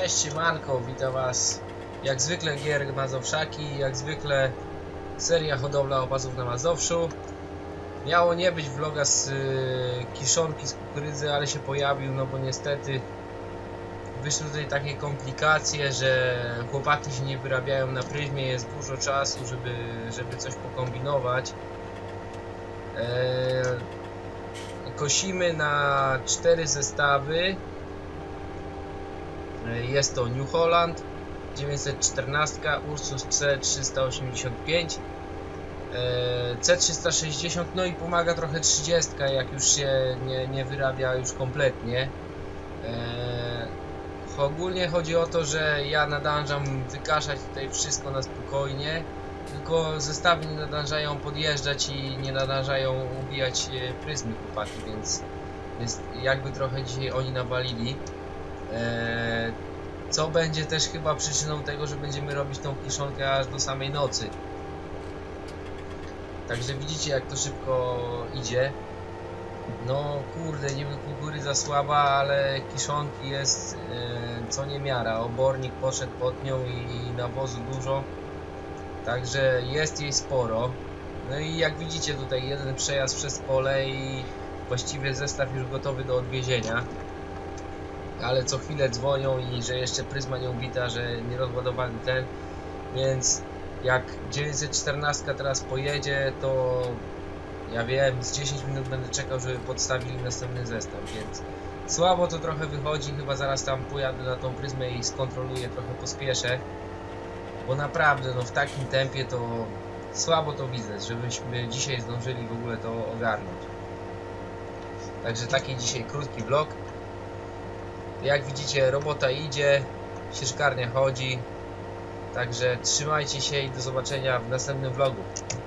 Cześć, siemanko, witam was jak zwykle Gier Mazowszaki, jak zwykle seria hodowla opasów na Mazowszu. Miało nie być vloga z kiszonki z kukurydzy, ale się pojawił, no bo niestety wyszły tutaj takie komplikacje, że chłopaki się nie wyrabiają na pryzmie, jest dużo czasu, żeby coś pokombinować. Kosimy na 4 zestawy. Jest to New Holland 914, Ursus C385, C360, no i pomaga trochę 30, jak już się nie wyrabia już kompletnie. Ogólnie chodzi o to, że ja nadążam wykaszać tutaj wszystko na spokojnie, tylko zestawy nie nadążają podjeżdżać i nie nadążają ubijać pryzmy chłopaki, więc jakby trochę dzisiaj oni nawalili. Co będzie też chyba przyczyną tego, że będziemy robić tą kiszonkę aż do samej nocy. Także widzicie, jak to szybko idzie. No kurde, niby kukurydza słaba, ale kiszonki jest co niemiara. Obornik poszedł pod nią i nawozu dużo. Także jest jej sporo. No i jak widzicie, tutaj jeden przejazd przez pole i właściwie zestaw już gotowy do odwiezienia. Ale co chwilę dzwonią i że jeszcze pryzma nie ubita, że nie rozładowali ten, więc jak 914 teraz pojedzie, to ja wiem, z 10 minut będę czekał, żeby podstawili następny zestaw, więc słabo to trochę wychodzi. Chyba zaraz tam pojadę na tą pryzmę i skontroluję, trochę pospieszę, bo naprawdę no w takim tempie to słabo to widzę, żebyśmy dzisiaj zdążyli w ogóle to ogarnąć. Także taki dzisiaj krótki vlog. Jak widzicie, robota idzie, sieczkarnia chodzi. Także trzymajcie się i do zobaczenia w następnym vlogu.